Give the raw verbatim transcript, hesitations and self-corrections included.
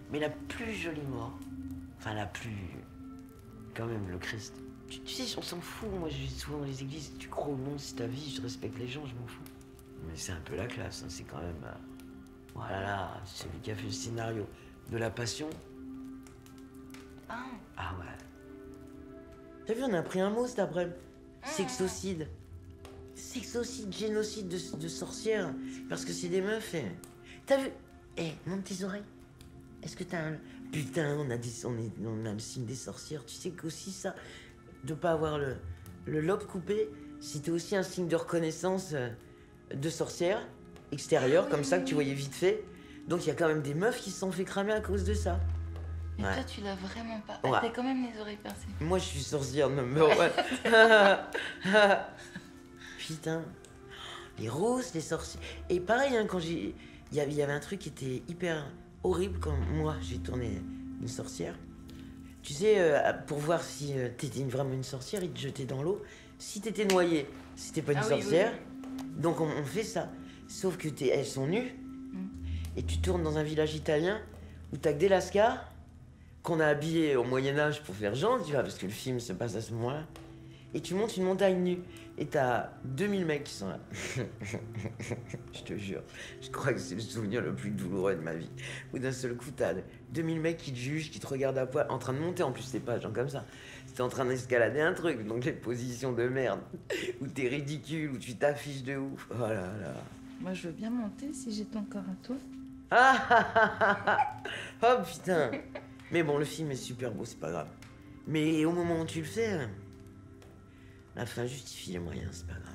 Mais la plus jolie mort, enfin la plus... Quand même, le Christ. Tu, tu sais, on s'en fout. Moi, je vais souvent dans les églises. Tu crois ou non, c'est ta vie, je respecte les gens, je m'en fous. Mais c'est un peu la classe, hein, c'est quand même... Euh... Voilà, là, c'est lui qui a fait le scénario de La Passion. Ah. Ah ouais. T'as vu, on a appris un mot cet après-midi. Sexocide. Sexocide, génocide de, de sorcières. Parce que c'est des meufs. Et... T'as vu? Eh, hey, monte tes oreilles. Est-ce que t'as un... Putain, on a, des, on, est, on a le signe des sorcières. Tu sais qu'aussi ça, de pas avoir le, le lobe coupé, c'était aussi un signe de reconnaissance euh, de sorcière extérieure, ah, oui, comme ça, oui, que tu voyais vite fait. Donc il y a quand même des meufs qui se sont fait cramer à cause de ça. Mais ouais. toi, tu l'as vraiment pas. Ouais. T'as quand même les oreilles percées. Moi, je suis sorcière de number one. Putain. Les roses, les sorcières. Et pareil, hein, quand j'ai... Il y avait, y avait un truc qui était hyper horrible quand moi, j'ai tourné une sorcière. Tu sais, euh, pour voir si euh, t'étais vraiment une sorcière, ils te jetaient dans l'eau. Si t'étais noyée, c'était pas une ah, sorcière. Oui, oui. Donc on, on fait ça. Sauf que t'es, elles sont nues. Mm. Et tu tournes dans un village italien où t'as que des lascars qu'on a habillés au Moyen-Âge pour faire genre, tu vois, parce que le film se passe à ce moment-là. Et tu montes une montagne nue. Et t'as deux mille mecs qui sont là. Je te jure. Je crois que c'est le souvenir le plus douloureux de ma vie. Où d'un seul coup, t'as deux mille mecs qui te jugent, qui te regardent à poil, en train de monter. En plus, c'est pas genre comme ça. C'était en train d'escalader un truc. Donc, les positions de merde. Où t'es ridicule, où tu t'affiches de ouf. Oh là là. Moi, je veux bien monter si j'ai ton corps à toi. Ah oh putain. Mais bon, le film est super beau, c'est pas grave. Mais au moment où tu le fais, la fin justifie les moyens, c'est pas grave.